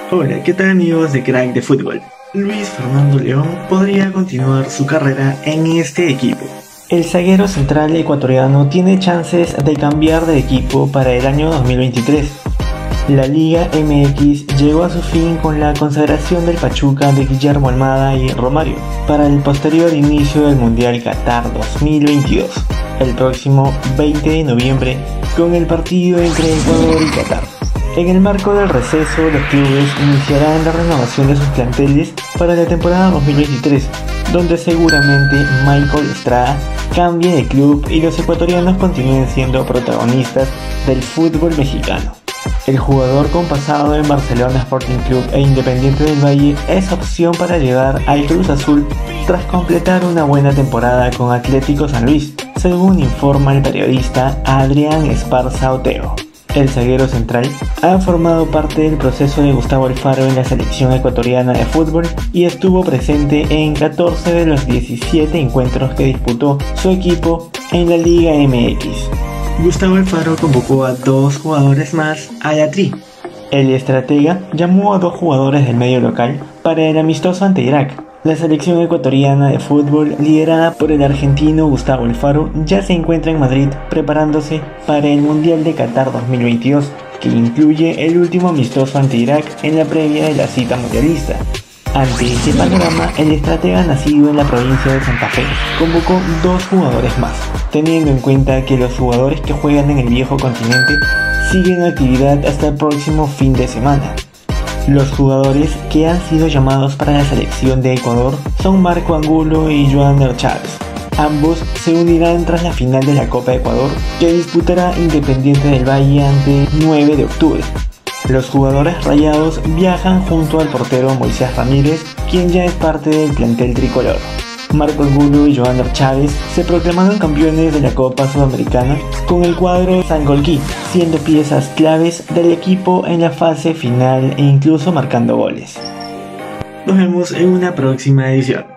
Hola, ¿qué tal amigos de Crack de Fútbol? Luis Fernando León podría continuar su carrera en este equipo. El zaguero central ecuatoriano tiene chances de cambiar de equipo para el año 2023. La Liga MX llegó a su fin con la consagración del Pachuca de Guillermo Almada y Romario para el posterior inicio del Mundial Qatar 2022, el próximo 20 de noviembre con el partido entre Ecuador y Qatar. En el marco del receso, los clubes iniciarán la renovación de sus planteles para la temporada 2023, donde seguramente Michael Estrada cambie de club y los ecuatorianos continúen siendo protagonistas del fútbol mexicano. El jugador con pasado en Barcelona Sporting Club e Independiente del Valle es opción para llegar al Cruz Azul tras completar una buena temporada con Atlético San Luis, según informa el periodista Adrián Esparza Oteo. El zaguero central ha formado parte del proceso de Gustavo Alfaro en la selección ecuatoriana de fútbol y estuvo presente en 14 de los 17 encuentros que disputó su equipo en la Liga MX. Gustavo Alfaro convocó a 2 jugadores más a la tri. El estratega llamó a 2 jugadores del medio local para el amistoso ante Irak. La selección ecuatoriana de fútbol, liderada por el argentino Gustavo Alfaro, ya se encuentra en Madrid preparándose para el Mundial de Qatar 2022, que incluye el último amistoso ante Irak en la previa de la cita mundialista. Ante este panorama, el estratega nacido en la provincia de Santa Fe convocó 2 jugadores más, teniendo en cuenta que los jugadores que juegan en el viejo continente siguen actividad hasta el próximo fin de semana. Los jugadores que han sido llamados para la selección de Ecuador son Marco Angulo y Joander Chávez. Ambos se unirán tras la final de la Copa Ecuador que disputará Independiente del Valle ante 9 de octubre. Los jugadores rayados viajan junto al portero Moisés Ramírez, quien ya es parte del plantel tricolor. Marco Angulo y Joander Chávez se proclamaron campeones de la Copa Sudamericana con el cuadro Sangolquí, siendo piezas claves del equipo en la fase final e incluso marcando goles. Nos vemos en una próxima edición.